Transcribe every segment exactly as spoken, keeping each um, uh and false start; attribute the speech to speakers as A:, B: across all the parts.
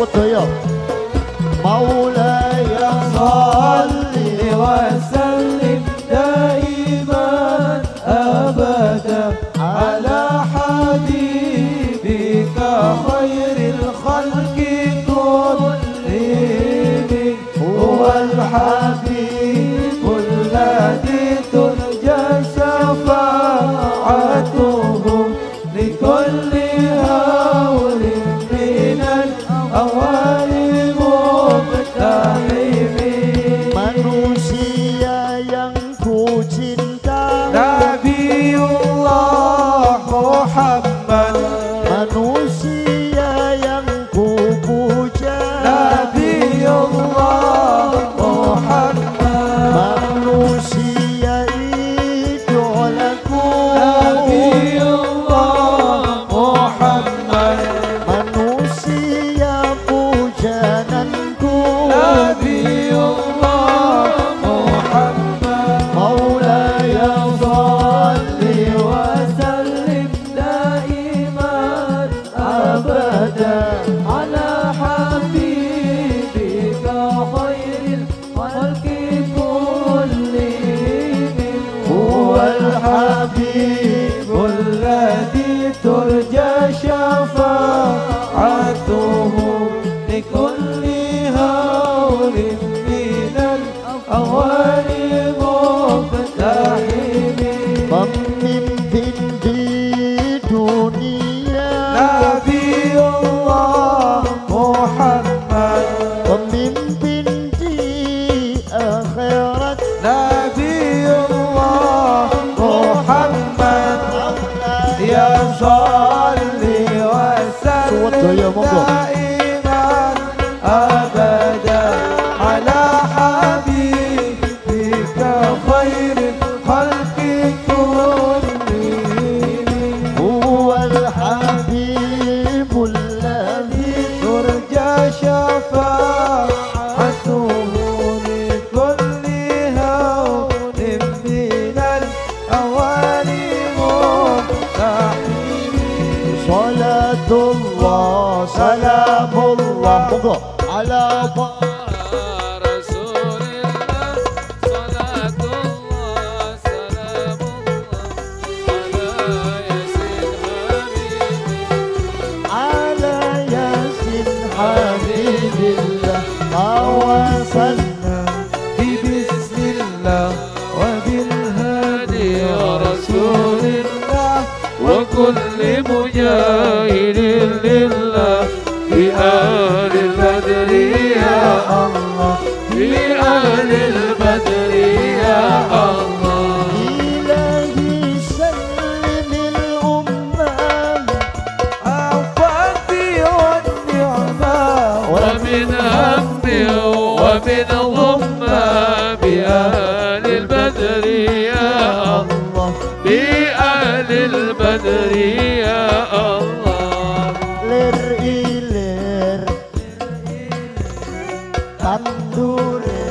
A: سوتيا مولاي صل
B: وسلم دائما أبدا على حبيبك خير الخلق كلهم هو الحبيب الذي ترجى شفاعته لكل هول من الأوائل
A: manusia yang ku cinta
B: Nabiullah Muhammad
A: manusia yang ku puja
B: Nabiullah Muhammad
A: manusia idolaku
B: Nabiullah Muhammad
A: manusia pujananku
B: Nabiullah Muhammad
A: Maulaya salli wa
B: وسلم دائما أبدا على حبيبك خير الخلق كلهم هو الحبيب الذي ترجى شفاعته لكل هول من الأوائل مقتحم
A: pemimpin di dunia
B: Nabiullah Muhammad
A: pemimpin di akhirat
B: Nabiullah Muhammad Ya salli wa sallim daiman abada ala habibika khairil khalqi kullihim
A: huwa al-habibul ladzi
B: ترجى شفاعته لكل هول من الأوائل مقتحم
A: salatullah salamullah monggo ala ala yasin habibillah awasalna
B: بسم الله وبالهادي رسول الله وكل مجاهد لله بآل البدر يا الله بآل البدر يا الله
A: ilahi sallimil ummah
B: عفوتي والنعمة
C: ومن هم ومن غمة بأهل البدر يا الله بأهل البدر يا الله
A: lir ilir tandurir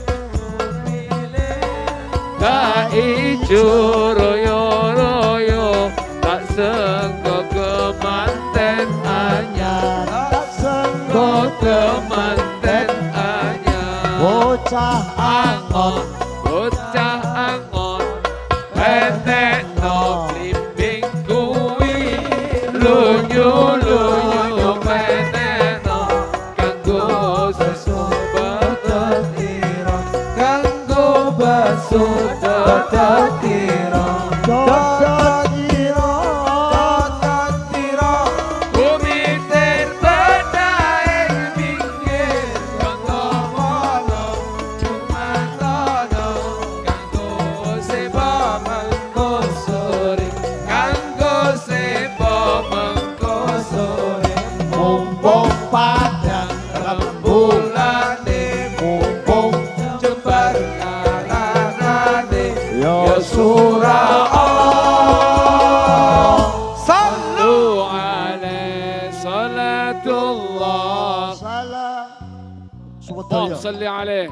C: Kaijo royo royo tak sengko kemanten anyar
A: tak sengko
C: kok kemanten anyar
A: bocah
C: angon bocah angon pendek no blimbing kuwi lunyu lunyu pendek no kanggo sesobat
B: tira kanggo basuh tata tira tata tira tata tira
C: bumi terbedai pinggir kanggo mono cuma tono kanggo seba mangko sore kanggo seba mangko sore
A: mumpung padang
C: bulan
A: mumpung
C: jebar kalanane
A: ya
B: surah Allah
C: sallu alaihi salatullah
A: salam
C: اللهم
A: subhanallah
C: صل عليه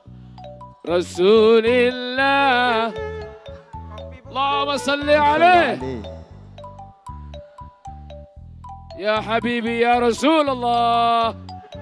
C: رسول الله اللهم صل عليه يا حبيبي يا رسول الله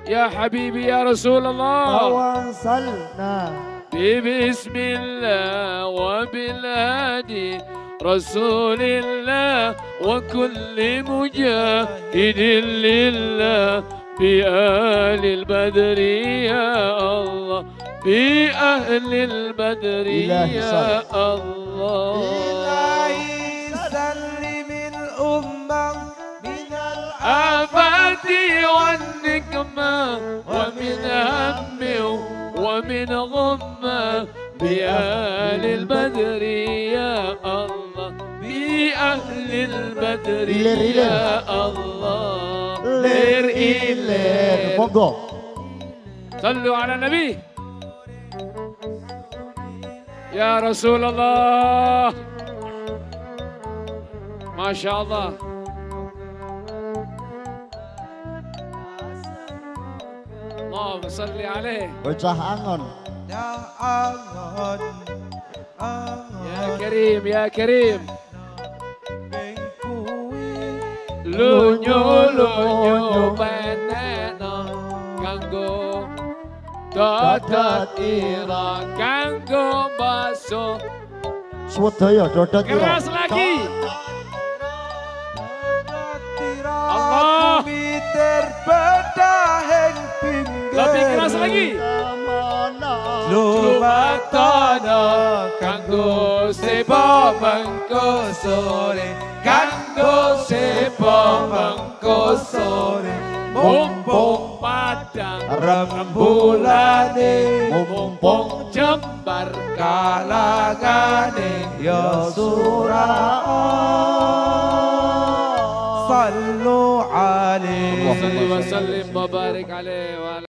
C: يا حبيبي يا رسول الله
A: توسلنا
C: بسم الله وبالهادي رسول الله وكل مجاهد لله بأهل البدر يا الله بأهل البدر
A: إلهي
C: يا
A: صل.
C: الله
B: إلهي سلم الأمة من
C: الآفات والنقمة ومن هم ومن غمة بأهل البدر يا الله بأهل البدر
A: Ilir, ilir.
C: يا الله
A: lir ilir monggo
C: صلوا على النبي يا رسول الله ما شاء الله اللهم صل عليه
A: bocah angon
B: Ya angon
C: يا كريم يا كريم
B: kuwi
C: lunyo lunyo peneno kanggo dadat ira kanggo baso
A: Swedaya dodot ira.
C: keras lagi
B: Allah terbedaheng pinggir
C: lebih keras lagi lumatana kanggo sepa mengko sore kanggo sepa mengko sore mumpung padang
B: rembulane
C: mumpung jembar
B: kalangane ya surah sallu alaihi
C: Sallu wa sallim wa barik alaihi wa ala